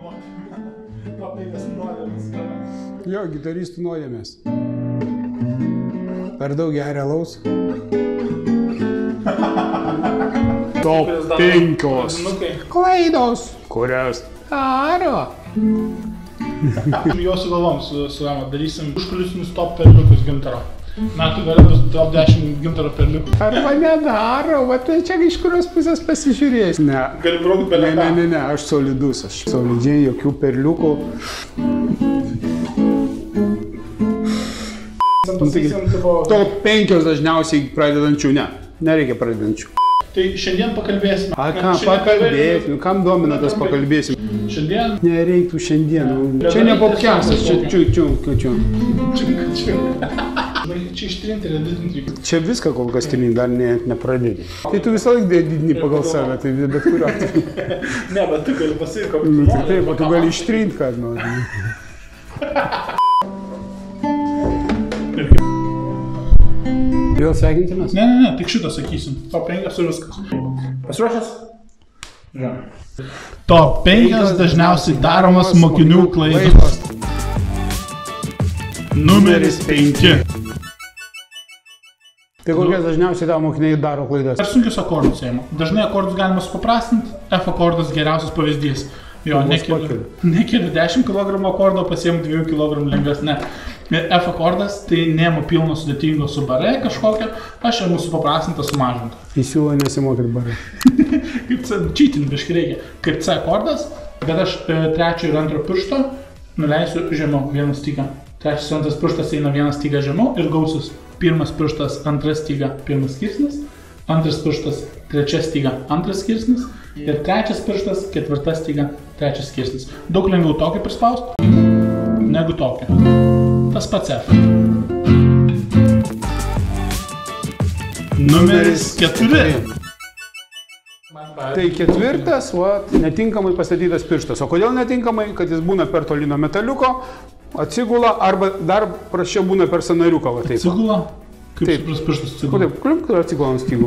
Jo, gitaristų nuodėmės. Per daug geria alaus. Top 5 klaidos, kurias daro. Jo sugalvom su Ema, darysim užkulisinius top perliukus Gintaro. Metų gale bus top 10 Gintaro perliukų. Arba nedaro, va tai čia iš kurios pusės pasižiūrės. Ne. Gali braukt belėką. Ne, aš solidus, aš solidžiai, jokių perliukų. Top 5 dažniausiai pradedančių, ne. Nereikia pradedančių. Tai šiandien pakalbėsim. A, ką pakalbėsim, kam domina tas pakalbėsim? Šiandien? Nereiktų šiandien. Čia ne podcastas, čia čiu. Čia ištrinti ir editinti. Čia viską kol kas trinti, dar nepradėti. Tai tu visą laiką editini pagal save, tai bet kuriuo atveju. Ne, bet tu gali pasirinkti, kokį tu nori. Taip, tu gali ištrinti, ką nori. Vėl sveikinsimės? Ne, tik šitą sakysim. Top 5 ir viskas. Pasiruošęs? Žiūrėjau. Top 5 dažniausiai daromas mokinių klaidos. Numeris 5. Tai kokias dažniausiai tavo mokiniai daro klaidas? Per sunkius akordus ėjimo. Dažnai akordus galima supaprastinti. F akordas geriausias pavyzdys. Jo, nekeliu 10 kg akordo, pasiemu 2 kg lengvesnę. F akordas tai nėmu pilno sudėtingo su bare kažkokio, aš ėmu supaprastintą sumažintą. Įsiūlo nesimokyt bare. Kaip C, cheating biškai reikia. Kaip C akordas, bet aš trečio ir antro piršto nuleisiu žemiau vieną stygą. Trečias ir antras pirštas eina vieną stygą žemiau ir gausis pirmas pirštas, antras styga, pirmas skirsnis, antras pirštas, trečias styga, antras skirsnis ir trečias pirštas, ketvirtas styga, trečias skirsnis. Daug lengviau tokį prispausti negu tokį. Tas pats F. Numeris 4. Tai ketvirtas, netinkamai pastatytas pirštas. O kodėl netinkamai? Kad jis būna per toli nuo metaliuko, atsigula, arba dar prašiau būna per sąnariuką. Atsigula? Kaip supras pirštas atsigula? Taip, kur atsigula ant stygų?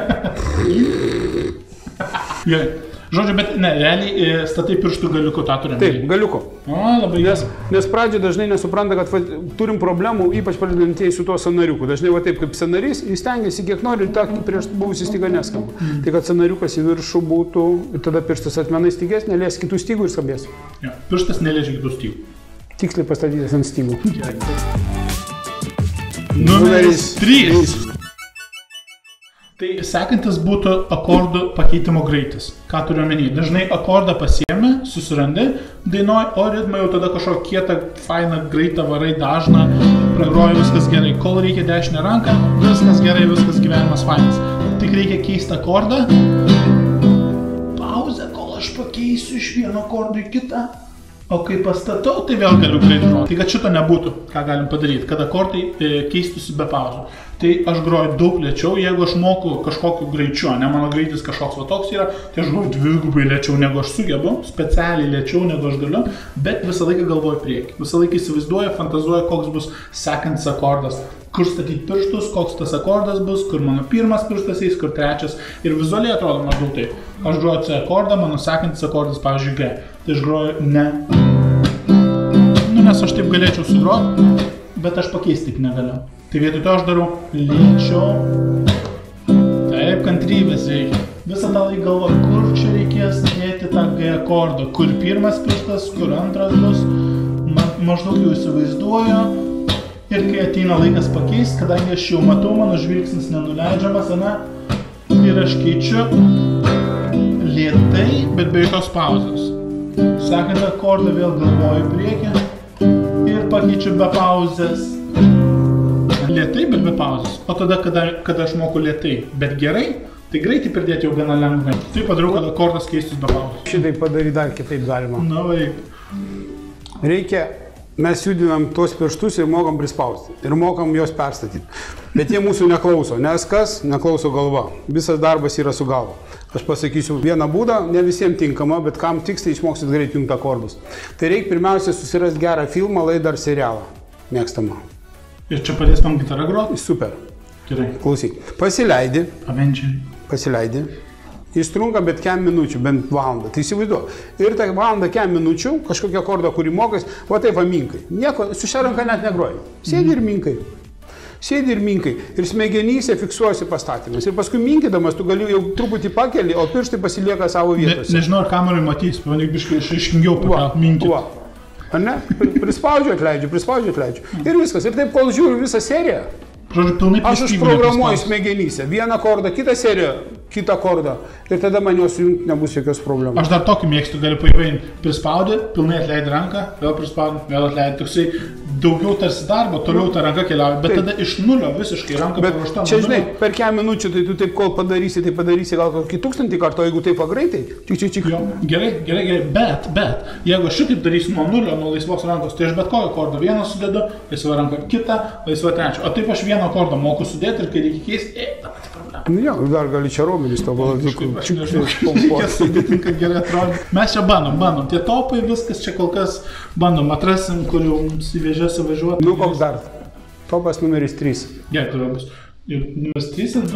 Gerai. Žodžiu, bet ne, realiai statai pirštų galiuku, tą turim. Taip, galiuku. O, labai gerai. Nes pradžioje dažnai nesupranta, kad turim problemų, ypač pradedantieji su tuo sąnariuku. Dažnai va taip kaip sąnarys, jis stengiasi kiek nori ir tą prieš buvusį stygą neskamba. Tai kad sąnariukas į viršų būtų, ir tada pirštas atmenai stygės, nelies kitų stygų ir skambės. Ja, pirštas neliečia kitų stygų. Tiksliai pastatytas ant stygų. Numeris 3. Tai sekantis būtų akordų pakeitimo greitis. Ką turiu omeny? Dažnai akordą pasiemi, susirandi, dainuoji, o ritmą jau tada kažkokį kietą, fainą, greitą varai, dažną, pragroji, viskas gerai. Kol reikia dešinę ranką, viskas gerai, viskas gyvenimas fainas. Tik reikia keisti akordą. Pauzę, kol aš pakeisiu iš vieno akordo į kitą. O kai pastatau, tai vėl galiu greitai groti. Tai kad šito nebūtų, ką galim padaryti, kad akordai keistųsi be pauzų. Tai aš groju daug lėčiau, jeigu aš moku kažkokiu greičiu, ne mano greitis kažkoks va toks yra, tai aš groju dvigubai lėčiau negu aš sugebu, specialiai lėčiau negu aš galiu, bet visą laiką galvoju priekį. Visą laiką įsivaizduoju, fantazuoju, koks bus sekantis akordas, kur statyti pirštus, koks tas akordas bus, kur mano pirmas pirštas eis, kur trečias. Ir vizualiai atrodo maždaug taip. Aš groju C akordą, mano sekantis akordas, pavyzdžiui, G. Tai aš groju ne. Nu, nes aš taip galėčiau sugroti, bet aš pakeisti tik negaliu. Tai vietoj to aš darau lėčiau. Taip, kantrybės reikia. Visą tą laiką galvoju, kur čia reikės dėti tą G akordą. Kur pirmas pirštas, kur antras bus. Maždaug jau įsivaizduoju. Ir kai ateina laikas pakeisti, kadangi aš jau matau, mano žvilgsnis nenuleidžiamas, ir aš keičiu lėtai, bet be jokios pauzės. Sekantį akordą vėl galvoju priekį ir pakeičiu be pauzės. Lėtai, bet be pauzės. O tada, kada aš moku lėtai, bet gerai, tai greitai pridėti jau gana lengvai. Tai padariau, kad akordas keistus be pauzės. Šitai padaryti dar kitaip galima. Na, vaik. Reikia, mes judinam tuos pirštus ir mokam prispausti. Ir mokam juos perstatyti. Bet jie mūsų neklauso, nes kas? Neklauso galva. Visas darbas yra su galva. Aš pasakysiu vieną būdą, ne visiems tinkama, bet kam tiksliai išmoksit greit jungti akordus. Tai reikia pirmiausia susirasti gerą filmą, laidą ar serialą. Mėgstamą. Ir čia padės man gitarą groti? Super. Gerai. Klausyk. Pasileidi. Avengeriai. Pasileidi. Jis trunka bet kem minučių, bent valandą. Tai įsivaizduoju. Ir tą valandą kem minučių, kažkokią akordą, kurį mokais, va taip va minkai. Nieko, su šia ranka net negroji. Sėdi ir minkai. Sėdi ir minkai. Ir smegenyse fiksuojasi pastatymas. Ir paskui minkydamas tu gali jau truputį pakeli, o pirštai pasilieka savo vietose. Nežinau, ar kamerai matys, pavyzdžiui, biškai išaiškingiau pakelt minkį. Ar ne? Prispaudžiu, atleidžiu. Ir viskas. Ir taip, kol žiūriu visą seriją, aš užprogramuoju smegenyse. Vieną akordą, kitą seriją, kitą akordą. Ir tada man jos sujungti nebus jokios problemos. Aš dar tokį mėgstu, galiu paįvainti. Prispaudė, pilnai atleidai ranką, vėl prispaudė, vėl atleidai. Toksai daugiau tarsi darbo, toliau ta ranka keliauja. Bet tada iš nulio visiškai ranka paruošta. Čia, žinai, per kem minučių, tai tu taip kol padarysi, tai padarysi gal kokį 1000 kartų, jeigu taip pagreitai. Čik. Gerai. Bet, jeigu aš šitaip darysiu nuo nulio, nuo laisvos rankos, tai aš bet kokią akordą vieną sudedu, laisvą ranką kitą, laisvą trečią. O taip aš vieną akordą moku sudėti ir kai reikia keisti, ta pati problema. Nu jo, dar gali čia raumenis to balazukų. Gerai atrodo. Mes čia bandom. Tie topai, viskas čia kol kas bandom. Atrasim, kur jau mums į vėžės važiuoti. Nu, koks dar? Topas numeris 3. Gerai, turiu bus. Ir numeris 3 ir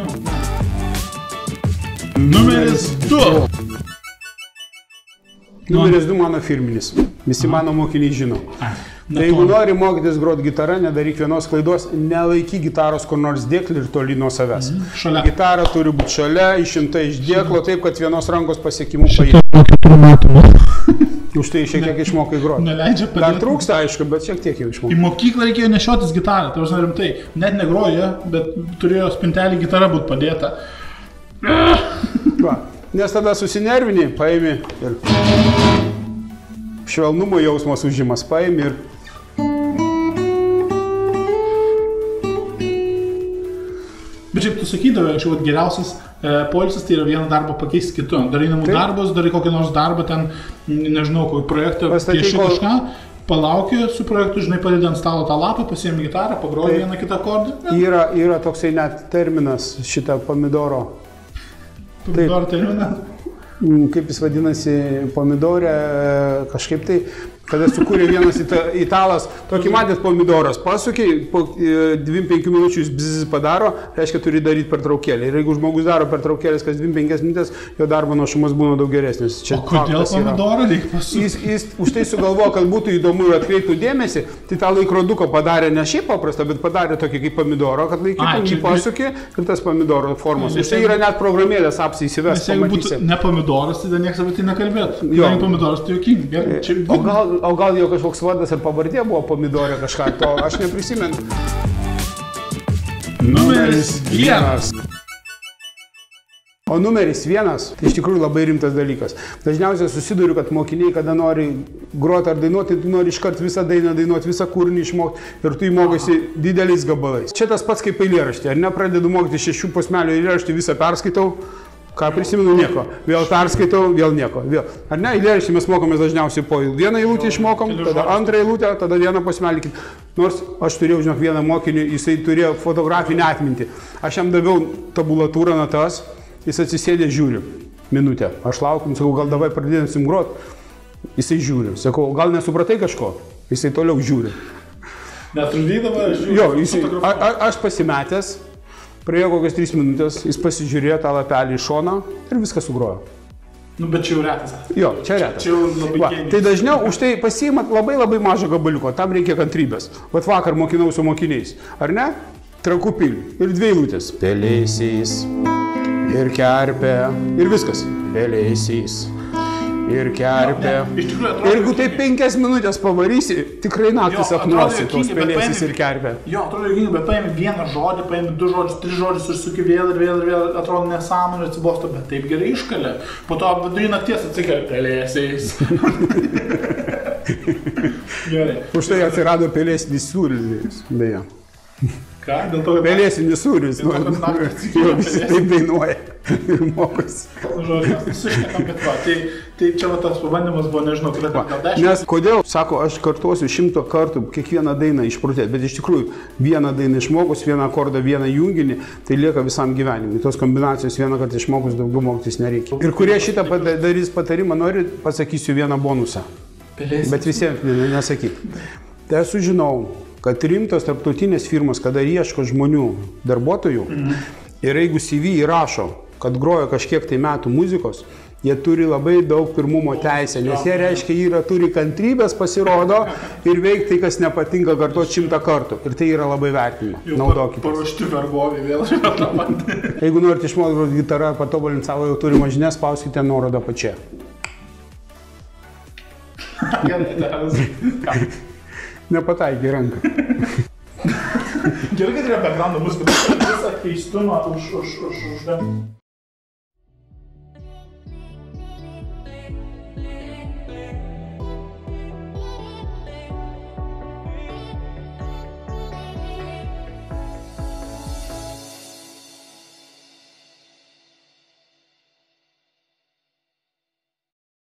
2. Numeris 2. Numeris 2 mano firminis. Visi mano mokiniai žino. Tai jeigu nori mokytis groti gitarą, nedaryk vienos klaidos, nelaikyk gitaros kur nors dėklį ir toli nuo savęs. Gitara turi būti šalia, išimta iš dėklo, taip, kad vienos rankos pasiekimų paėmė. Už tai šiek tiek išmokai groti. Dar trūksta, aišku, bet šiek tiek jau išmokai. Į mokyklą reikėjo nešiotis gitarą, tai aš rimtai, net negroja, bet turėjo spintelį gitarą būti padėta. Va, nes tada susinervini, paėmė ir švelnumo jausmas užimas, paėmė ir Bet šiaip tu sakydavai, anksčiau, geriausias poilsis tai yra vieną darbą pakeisti kitu. Darai namų darbus, darai kokį nors darbą, ten, nežinau, kokį projektą, pieši kažką, palauki su projektu, žinai, padedi ant stalo tą lapą, pasiemi gitarą, pagroji vieną kitą akordą. Yra toksai net terminas šitą pomidoro. Pomidoro terminas? Kaip jis vadinasi, pomidorė, kažkaip tai, kada sukūrė vienas italas, tokį matėt pomidoras, pasukiai, po 2-5 minučių jis bzz padaro, reiškia turi daryti pertraukėlį. Ir jeigu žmogus daro pertraukėlės kas 2-5 minutės, jo darbo našumas būna daug geresnis. O kodėl pomidorą reikia pasukti? Jis už tai sugalvojo, kad būtų įdomu ir atkreiptų dėmesį, tai tą laikroduką padarė ne šiaip paprastą, bet padarė tokį kaip pomidoro, kad laikytum jį pasukį ir tas pomidoro formos. Už tai yra net programėlės apsi įsivest. Jeigu būtų ne pomidoras, tai niekas apie tai nekalbėtų. Jeigu pomidoras, tai juokinga. O gal jau kažkoks vardas ir pavardė buvo pomidorė kažką, to aš neprisimenu. Numeris 1. O numeris 1, tai iš tikrųjų labai rimtas dalykas. Dažniausiai susiduriu, kad mokiniai, kada nori groti ar dainuoti, tu nori iškart visą dainą dainuoti, visą kūrinį išmokti ir tu įmokaisi dideliais gabalais. Čia tas pats kaip eilėraštį, ar ne, pradedu mokyti 6 posmelių eilėraštį, visą perskaitau. Ką prisimenu, nieko. Vėl perskaitau, vėl nieko. Vėl. Ar ne, eilėraštį mes mokomės dažniausiai po vieną eilutę išmokom, tada antrą eilutę, tada vieną posmelį kitą. Nors aš turėjau, žinok, vieną mokinį, jisai turėjo fotografinę atmintį. Aš jam daviau tabulatūrą natas, jis atsisėdė, žiūri. Minutę. Aš laukiu, sakau, gal davai pradėsim grot. Jisai žiūri. Sakau, gal nesupratai kažko? Jisai toliau žiūri. Netrukdydavo, žiūri. Jo, aš pasimetęs. Praėjo kokias 3 minutės, jis pasižiūrėjo tą lapelį į šoną ir viską sugrojo. Nu, bet čia jau retas. Jo, čia retas. Čia jau labai genius. Tai dažniau už tai pasiimat labai mažą gabaliuko, tam reikia kantrybės. Vat vakar mokinau su mokiniais, ar ne? Trankų pilį ir 2 eilutės. Pelėsiais ir kerpė ir viskas. Pelėsiais ir kerpė. Ir jeigu tai 5 minutės pavarysi, tikrai naktį sapnuosi tos pelėsis ir kerpė. Jo, atrodo juokingai, bet paėmė vieną žodį, paėmė 2 žodžius, 3 žodžius ir suki vėl, atrodo nesąmonė, atsibosto, bet taip gerai iškalė. Po to vidury nakties atsikėlė pelėsiais. Gerai. Už tai atsirado pelėsinis sūris, beje. Ką? Dėl to, kad pelėsinis sūris. Jo, visi taip dainuoja ir mokosi. Žodžiu, mes sušnekam, bet va, tai čia va tas pabandymas buvo, nežinau, gal 10. Nes kodėl, sako, aš kartuosiu 100 kartų kiekvieną dainą išprotėti, bet iš tikrųjų vieną dainą išmokus, vieną akordą, vieną junginį, tai lieka visam gyvenimui. Tos kombinacijos vieną kartą išmokus daugiau mokytis nereikia. Ir kurie šitą darys patarimą, nori, pasakysiu vieną bonusą. Bet visiems nesakyk. Tai aš sužinau, kad rimtos tarptautinės firmos, kada ieško žmonių darbuotojų ir jeigu CV įrašo kad groja kažkiek tai metų muzikos, jie turi labai daug pirmumo teisę, nes jie reiškia, turi kantrybės, pasirodo, ir veikti tai, kas nepatinka, kartuoti 100 kartų. Ir tai yra labai vertinima. Naudokite. Paruošti vergovį vėl žinau tą patį. Jeigu norite išmokti groti gitarą, patobulinti savo jau turimą žinias, spauskite nuorodą pačia. Nepataikė ranką. Gerai, kad yra background muzika, visą keistumą už